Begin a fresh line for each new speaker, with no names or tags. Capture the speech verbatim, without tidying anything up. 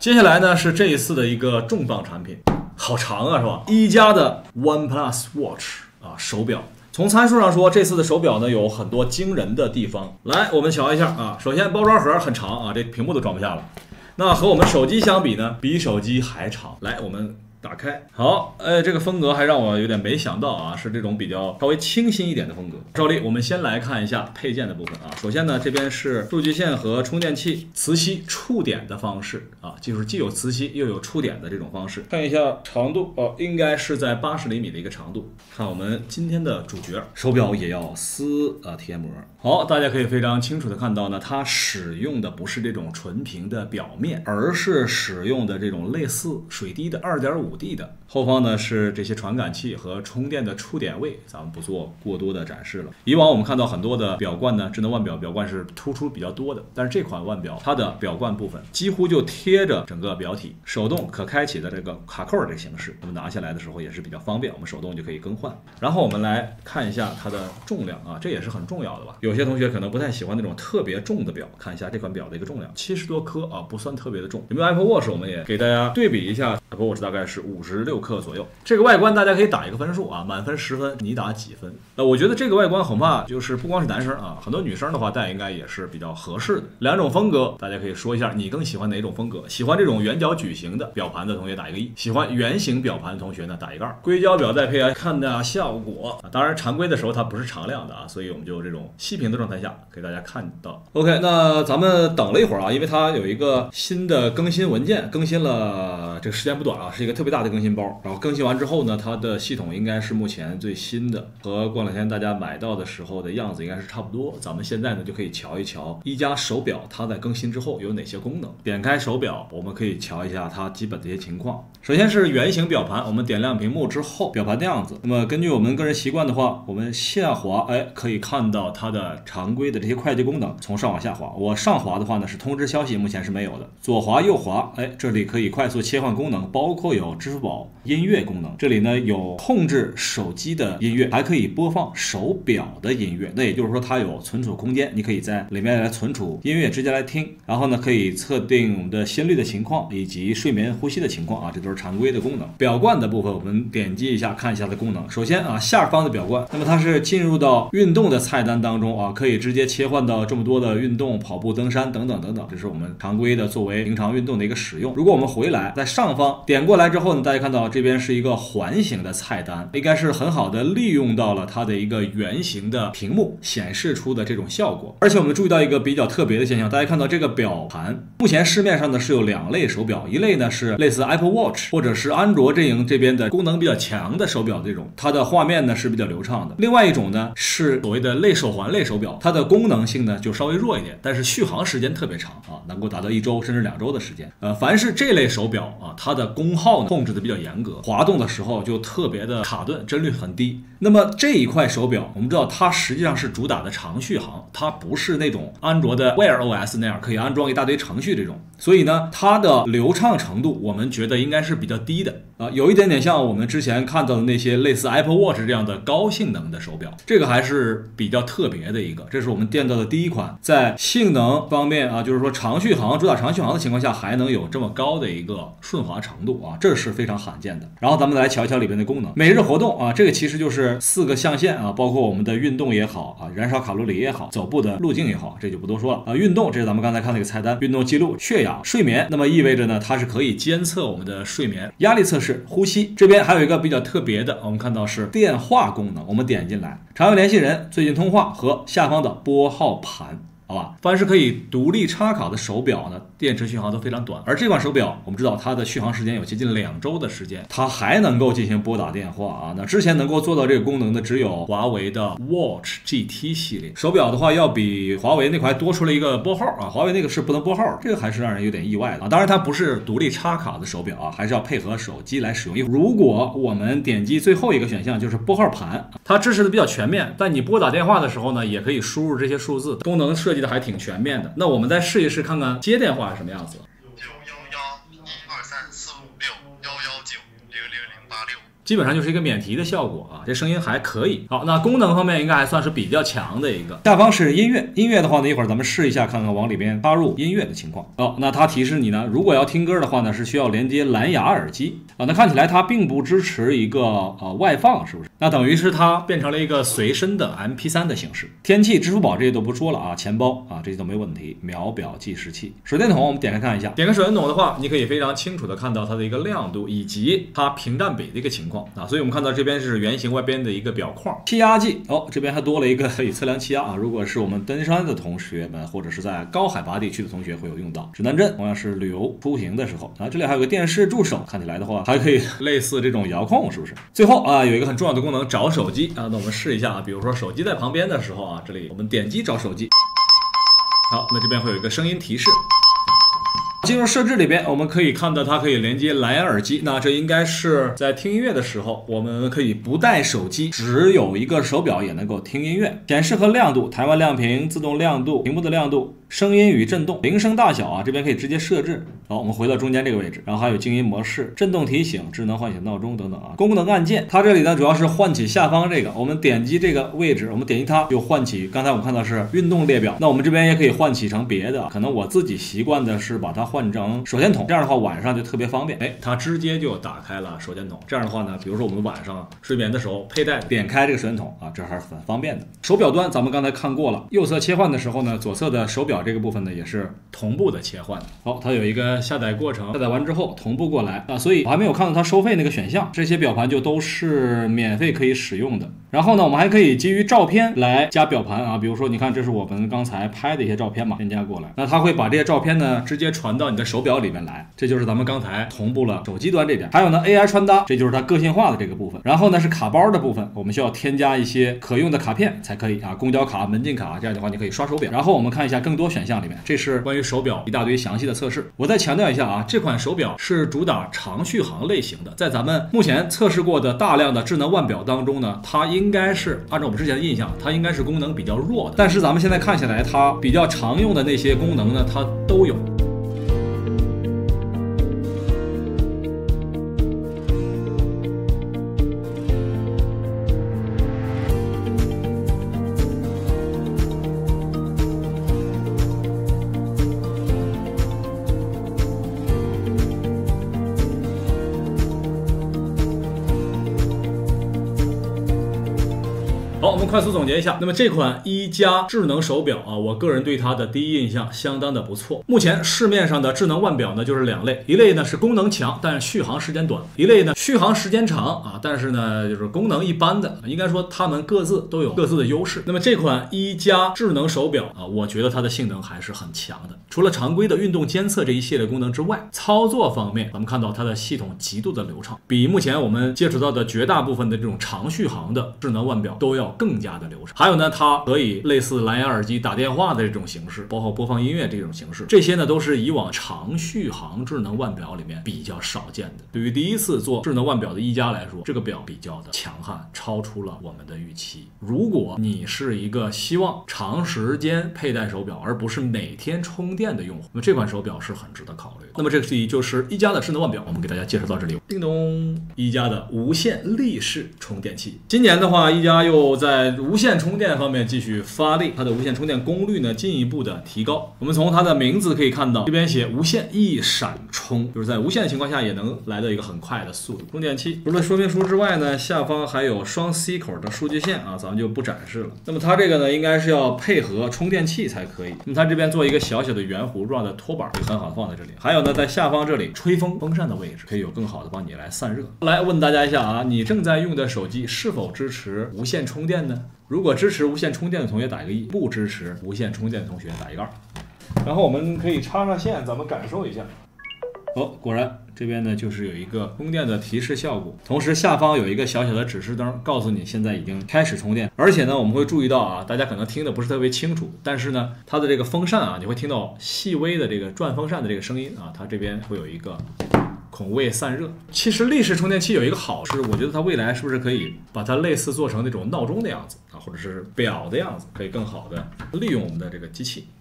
接下来呢是这一次的一个重磅产品，好长啊，是吧？一加的 OnePlus Watch 啊手表。从参数上说，这次的手表呢有很多惊人的地方。来，我们瞧一下啊。首先包装盒很长啊，这屏幕都装不下了。那和我们手机相比呢，比手机还长。来，我们打开。好，呃，这个风格还让我有点没想到啊，是这种比较稍微清新一点的风格。照例，我们先来看一下配件的部分啊。首先呢，这边是数据线和充电器磁吸触点的方式啊，就是既有磁吸又有触点的这种方式。看一下长度哦，应该是在八十厘米的一个长度。看我们今天的主角，手表也要撕啊贴膜。好，大家可以非常清楚的看到呢，它使用的不是这种纯平的表面，而是使用的这种类似水滴的 二点五 D 的。后方呢是这些传感器和充电的触点位，咱们不做过多的展示了。以往我们看到很多的表冠呢，智能腕表表冠是突出比较多的，但是这款腕表它的表冠部分几乎就贴着整个表体，手动可开启的这个卡扣这个形式，我们拿下来的时候也是比较方便，我们手动就可以更换。然后我们来看一下它的重量啊，这也是很重要的吧？有些同学可能不太喜欢那种特别重的表，看一下这款表的一个重量，七十多克啊，不算特别的重。有没有 Apple Watch？ 我们也给大家对比一下 ，Apple Watch 大概是五十六克左右。这个外观大家可以打一个分数啊，满分十分，你打几分？呃，我觉得这个外观恐怕就是不光是男生啊，很多女生的话戴应该也是比较合适的。两种风格，大家可以说一下你更喜欢哪种风格？喜欢这种圆角矩形的表盘的同学打一个一，喜欢圆形表盘的同学呢打一个二。硅胶表再配合看的效果，啊、当然常规的时候它不是常亮的啊，所以我们就这种息屏的状态下给大家看到。OK， 那咱们等了一会儿啊，因为它有一个新的更新文件，更新了这个时间不短啊，是一个特别大的更新包。然后更新完之后呢，它的系统应该是目前最新的，和过两天大家买到的时候的样子应该是差不多。咱们现在呢就可以瞧一瞧一加手表它在更新之后有哪些功能。点开手表，我们可以瞧一下它基本的一些情况。首先是圆形表盘，我们点亮屏幕之后，表盘的样子。那么根据我们个人习惯的话，我们下滑，哎，可以看到它的常规的这些快捷功能，从上往下滑。我上滑的话呢是通知消息，目前是没有的。左滑右滑，哎，这里可以快速切换功能，包括有支付宝音乐功能。这里呢有控制手机的音乐，还可以播放手表的音乐。那也就是说它有存储空间，你可以在里面来存储音乐，直接来听。然后呢可以测定我们的心率的情况以及睡眠呼吸的情况啊，这都是常规的功能。表冠的部分我们点击一下看一下它的功能。首先啊，下方的表冠，那么它是进入到运动的菜单当中啊，可以直接切换到这么多的运动，跑步、登山等等等等，这是我们常规的作为平常运动的一个使用。如果我们回来在上方点过来之后呢，大家看到这边是一个环形的菜单，应该是很好的利用到了它的一个圆形的屏幕显示出的这种效果。而且我们注意到一个比较特别的现象，大家看到这个表盘，目前市面上呢是有两类手表，一类呢是类似 Apple Watch 或者是安卓阵营这边的功能比较强的手表，这种它的画面呢是比较流畅的。另外一种呢是所谓的类手环类手表，它的功能性呢就稍微弱一点，但是续航时间特别长啊，能够达到一周甚至两周的时间。呃，凡是这类手表啊，它的功耗呢控制的比较严格，滑动的时候就特别的卡顿，帧率很低。那么这一块手表，我们知道它实际上是主打的长续航，它不是那种安卓的 Wear O S 那样可以安装一大堆程序这种，所以呢，它的流畅程度我们觉得应该是比较低的啊，有一点点像我们之前看到的那些类似 Apple Watch 这样的高性能的手表，这个还是比较特别的一个。这是我们见到的第一款在性能方面啊，就是说长续航主打长续航的情况下还能有这么高的一个顺滑程度啊，这是非常罕见的。然后咱们来瞧一瞧里边的功能，每日活动啊，这个其实就是四个象限啊，包括我们的运动也好啊，燃烧卡路里也好，走步的路径也好，这就不多说了啊。运动这是咱们刚才看那个菜单，运动记录、血氧、睡眠，那么意味着呢，它是可以监测我们的睡眠、压力测试、呼吸。这边还有一个比较特别的，我们看到是电话功能，我们点进来，常用联系人、最近通话和下方的拨号盘。好吧，凡是可以独立插卡的手表呢，电池续航都非常短。而这款手表，我们知道它的续航时间有接近两周的时间，它还能够进行拨打电话啊。那之前能够做到这个功能的只有华为的 Watch G T 系列手表的话，要比华为那块多出了一个拨号啊。华为那个是不能拨号，这个还是让人有点意外的啊。当然它不是独立插卡的手表啊，还是要配合手机来使用。如果我们点击最后一个选项，就是拨号盘，它支持的比较全面，但你拨打电话的时候呢，也可以输入这些数字，功能设计的还挺全面的。那我们再试一试看看接电话是什么样子。
九幺幺一二三四五六幺幺九零零零八六。
基本上就是一个免提的效果啊，这声音还可以。好，那功能方面应该还算是比较强的一个。下方是音乐，音乐的话呢，一会儿咱们试一下，看看往里边插入音乐的情况。哦，那它提示你呢，如果要听歌的话呢，是需要连接蓝牙耳机啊。那看起来它并不支持一个呃外放，是不是？那等于是它变成了一个随身的 M P 三 的形式。天气、支付宝这些都不说了啊，钱包啊这些都没问题。秒表计时器、手电筒，我们点开看一下。点开手电筒的话，你可以非常清楚的看到它的一个亮度以及它屏占比的一个情况啊。所以我们看到这边是圆形外边的一个表框。气压计哦，这边还多了一个可以测量气压啊。如果是我们登山的同学们，或者是在高海拔地区的同学会有用到。指南针同样是旅游出行的时候啊。这里还有个电视助手，看起来的话还可以类似这种遥控，是不是？最后啊，有一个很重要的功能，找手机啊。那我们试一下啊，比如说手机在旁边的时候啊，这里我们点击找手机。好，那这边会有一个声音提示。进入设置里边，我们可以看到它可以连接蓝牙耳机。那这应该是在听音乐的时候，我们可以不带手机，只有一个手表也能够听音乐。显示和亮度，台湾亮屏、自动亮度、屏幕的亮度、声音与震动、铃声大小啊，这边可以直接设置。好，我们回到中间这个位置，然后还有静音模式、震动提醒、智能唤醒闹钟等等啊。功能按键，它这里呢主要是唤起下方这个，我们点击这个位置，我们点击它就唤起。刚才我们看到是运动列表，那我们这边也可以唤起成别的，可能我自己习惯的是把它换成手电筒，这样的话晚上就特别方便。哎，它直接就打开了手电筒。这样的话呢，比如说我们晚上睡眠的时候佩戴，点开这个手电筒啊，这还是很方便的。手表端咱们刚才看过了，右侧切换的时候呢，左侧的手表这个部分呢也是同步的切换。好，它有一个下载过程，下载完之后同步过来啊，所以我还没有看到它收费那个选项。这些表盘就都是免费可以使用的。然后呢，我们还可以基于照片来加表盘啊，比如说你看这是我们刚才拍的一些照片嘛，添加过来，那它会把这些照片呢直接传到你的手表里面来，这就是咱们刚才同步了手机端这点。还有呢 A I 穿搭，这就是它个性化的这个部分。然后呢是卡包的部分，我们需要添加一些可用的卡片才可以啊，公交卡、门禁卡，这样的话你可以刷手表。然后我们看一下更多选项里面，这是关于手表一大堆详细的测试。我再强调一下啊，这款手表是主打长续航类型的，在咱们目前测试过的大量的智能腕表当中呢，它应该是按照我们之前的印象，它应该是功能比较弱的，但是咱们现在看起来它比较常用的那些功能呢，它都有。好，我们快速总结一下。那么这款一加智能手表啊，我个人对它的第一印象相当的不错。目前市面上的智能腕表呢，就是两类，一类呢是功能强但续航时间短，一类呢续航时间长啊，但是呢就是功能一般的。应该说它们各自都有各自的优势。那么这款一加智能手表啊，我觉得它的性能还是很强的。除了常规的运动监测这一系列功能之外，操作方面咱们看到它的系统极度的流畅，比目前我们接触到的绝大部分的这种长续航的智能腕表都要更加的流畅。还有呢，它可以类似蓝牙耳机打电话的这种形式，包括播放音乐这种形式，这些呢都是以往长续航智能腕表里面比较少见的。对于第一次做智能腕表的一加来说，这个表比较的强悍，超出了我们的预期。如果你是一个希望长时间佩戴手表，而不是每天充电的用户，那么这款手表是很值得考虑的。那么这里就是一加的智能腕表，我们给大家介绍到这里。叮咚，一加的无线立式充电器。今年的话，一加又在无线充电方面继续发力，它的无线充电功率呢进一步的提高。我们从它的名字可以看到，这边写无线一闪充，就是在无线的情况下也能来到一个很快的速度。充电器除了说明书之外呢，下方还有双 C 口的数据线啊，咱们就不展示了。那么它这个呢，应该是要配合充电器才可以。那么它这边做一个小小的圆弧状的托板，可以很好的放在这里。还有呢，在下方这里吹风风扇的位置，可以有更好的帮你来散热。来问大家一下啊，你正在用的手机是否支持无线充电呢？如果支持无线充电的同学打一个一，不支持无线充电的同学打一个二。然后我们可以插上线，咱们感受一下。哦，果然这边呢就是有一个充电的提示效果，同时下方有一个小小的指示灯，告诉你现在已经开始充电。而且呢，我们会注意到啊，大家可能听的不是特别清楚，但是呢，它的这个风扇啊，你会听到细微的这个转风扇的这个声音啊，它这边会有一个孔位散热。其实立式充电器有一个好处，我觉得它未来是不是可以把它类似做成那种闹钟的样子啊，或者是表的样子，可以更好的利用我们的这个机器。